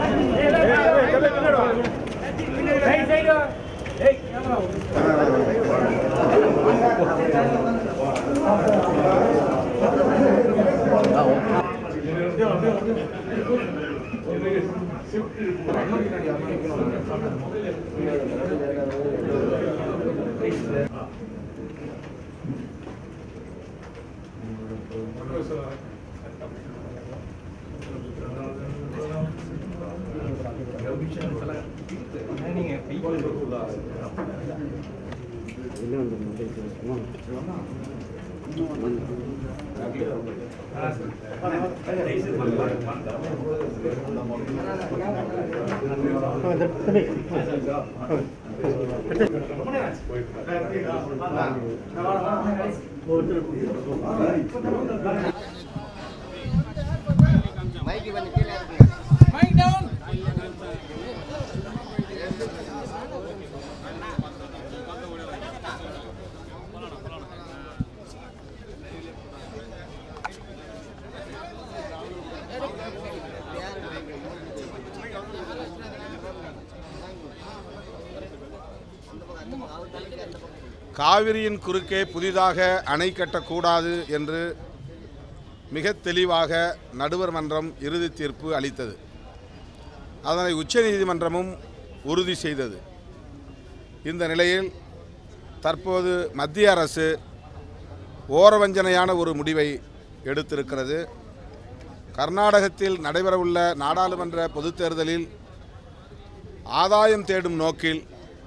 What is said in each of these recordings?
காவிரியின் குறுக்கே புதிதாக அணை கட்டக்கூடாது என்று மிக தெளிவாக நடுவர் மன்றம் இறுதி தீர்ப்பு அளித்தது. அதனை உச்சநீதிமன்றமும் உறுதி செய்தது. இந்த நிலையில் தற்போது மத்திய அரசு ஓரவஞ்சனையான ஒரு முடிவை எடுத்திருக்கிறது. கர்நாடகத்தில் நடைபெறவுள்ள நாடாளுமன்ற பொதுத் தேர்தலில் ஆதாயம் தேடும் நோக்கில்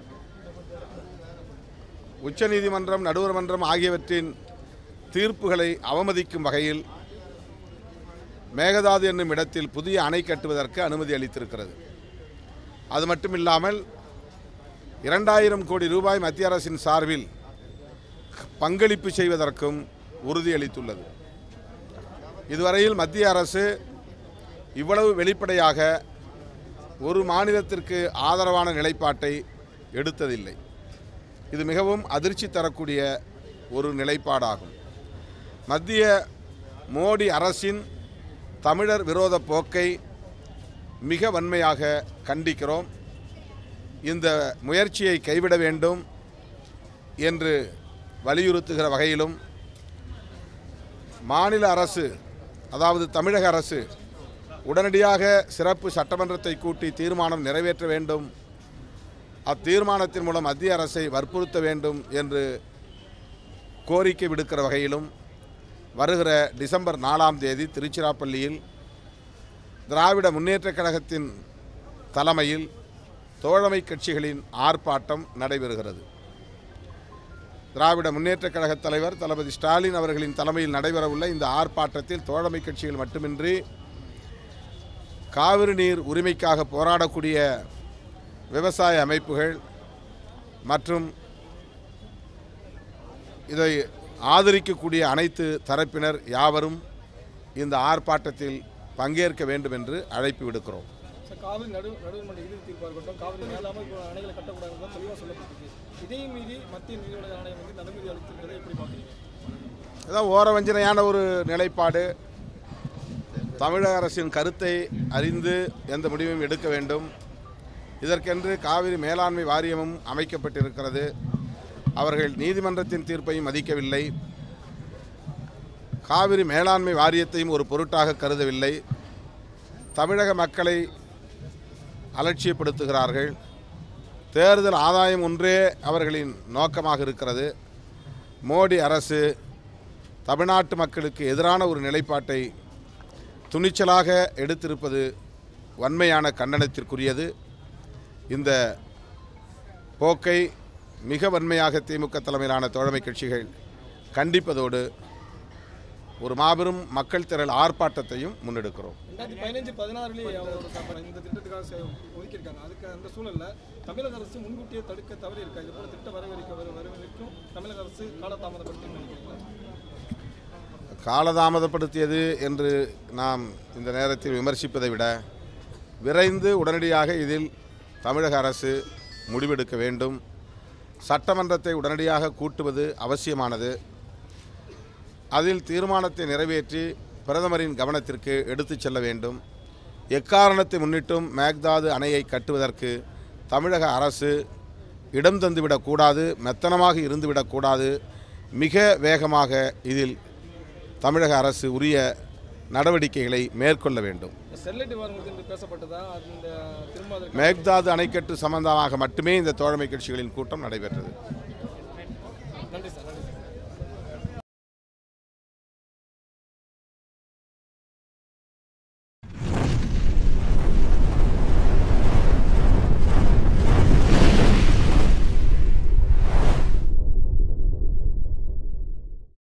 உச்சநீதிமன்றம், நடுவர் மன்றம் ஆகியவற்றின் தீர்ப்புகளை அவமதிக்கும் வகையில் மேகதாது என்னும் இடத்தில் புதிய அணை கட்டுவதற்கு அனுமதி அளித்திருக்கிறது. அது மட்டுமில்லாமல் 2000 கோடி ரூபாய் மத்திய அரசின் சார்பில் பங்களிப்பு செய்வதற்கும் உறுதியளித்துள்ளது. இதுவரையில் மத்திய அரசு இவ்வளவு வெளிப்படையாக ஒரு மாநிலத்திற்கு ஆதரவான நிலைப்பாட்டை எடுத்ததில்லை. இது மிகவும் அதிர்ச்சி தரக்கூடிய ஒரு நிலைப்பாடாகும். மத்திய மோடி அரசின் தமிழர் விரோத போக்கை மிக வன்மையாக கண்டிக்கிறோம். இந்த முயற்சியை கைவிட வேண்டும் என்று வலியுறுத்துகிற வகையிலும் மாநில அரசு, அதாவது தமிழக அரசு உடனடியாக சிறப்பு சட்டமன்றத்தை கூட்டி தீர்மானம் நிறைவேற்ற வேண்டும், அத்தீர்மானத்தின் மூலம் மத்திய அரசை வற்புறுத்த வேண்டும் என்று கோரிக்கை விடுக்கிற வகையிலும் வருகிற டிசம்பர் 4ஆம் தேதி திருச்சிராப்பள்ளியில் திராவிட முன்னேற்றக் கழகத்தின் தலைமையில் தோழமை கட்சிகளின் ஆர்ப்பாட்டம் நடைபெறுகிறது. திராவிட முன்னேற்றக் கழக தலைவர் தளபதி ஸ்டாலின் அவர்களின் தலைமையில் நடைபெறவுள்ள இந்த ஆர்ப்பாட்டத்தில் தோழமை கட்சிகள் மட்டுமின்றி காவிரி நீர் உரிமைக்காக போராடக்கூடிய விவசாய அமைப்புகள் மற்றும் இதை ஆதரிக்கக்கூடிய அனைத்து தரப்பினர் யாவரும் இந்த ஆர்ப்பாட்டத்தில் பங்கேற்க வேண்டும் என்று அழைப்பு விடுக்கிறோம். காவிரி நடுவர்மன்ற இறுதி தீர்ப்பாக இருக்கட்டும், காவிரி மேலாமல் அணைகளை கட்டக்கூடாது தெளிவாக சொல்லப்பட்டிருக்கு. இதையும் மீறி மத்திய நீதிமன்ற ஆணையம் வந்து அனுமதி அளித்திருக்கிறதை எப்படி பார்க்குறீங்க? அதான் ஓரவஞ்சனையான ஒரு நிலைப்பாடு. தமிழக அரசின் கருத்தை அறிந்து எந்த முடிவையும் எடுக்க வேண்டும். இதற்கென்று காவிரி மேலாண்மை வாரியமும் அமைக்கப்பட்டிருக்கிறது. அவர்கள் நீதிமன்றத்தின் தீர்ப்பையும் மதிக்கவில்லை, காவிரி மேலாண்மை வாரியத்தையும் ஒரு பொருட்டாக கருதவில்லை. தமிழக மக்களை அலட்சியப்படுத்துகிறார்கள். தேர்தல் ஆதாயம் ஒன்றே அவர்களின் நோக்கமாக இருக்கிறது. மோடி அரசு தமிழ்நாட்டு மக்களுக்கு எதிரான ஒரு நிலைப்பாட்டை துணிச்சலாக எடுத்திருப்பது வன்மையான கண்டனத்திற்குரியது. இந்த போக்கை மிக வன்மையாக திமுக தலைமையிலான தோழமை கட்சிகள் கண்டிப்பதோடு ஒரு மாபெரும் மக்கள் திரள் ஆர்ப்பாட்டத்தையும் முன்னெடுக்கிறோம். 2015-16 இந்த திட்டத்துக்காக ஒதுக்கியிருக்காங்க. அதுக்கு அந்த சூழலில் தமிழக அரசு முன்கூட்டியே தடுக்க தவறி இருக்கா? இது போல திட்டம் வரவேற்கும் தமிழக அரசு காலதாமதப்படுத்தி காலதாமதப்படுத்தியது என்று நாம் இந்த நேரத்தில் விமர்சிப்பதை விட விரைந்து உடனடியாக இதில் தமிழக அரசு முடிவெடுக்க வேண்டும். சட்டமன்றத்தை உடனடியாக கூட்டுவது அவசியமானது. அதில் தீர்மானத்தை நிறைவேற்றி பிரதமரின் கவனத்திற்கு எடுத்துச் செல்ல வேண்டும். எக்காரணத்தை முன்னிட்டும் மேகதாது அணையை கட்டுவதற்கு தமிழக அரசு இடம் தந்துவிடக்கூடாது, மெத்தனமாக இருந்துவிடக்கூடாது. மிக வேகமாக இதில் தமிழக அரசு உரிய நடவடிக்கைகளை மேற்கொள்ள வேண்டும். ஸ்டெர்லைட் விவகாரம் என்று பேசப்பட்டதா அந்த திரும்ப மேகதாது அணைக்கட்டு சம்பந்தமாக மட்டுமே இந்த தோழமை கட்சிகளின் கூட்டம் நடைபெற்றது. நன்றி சார்.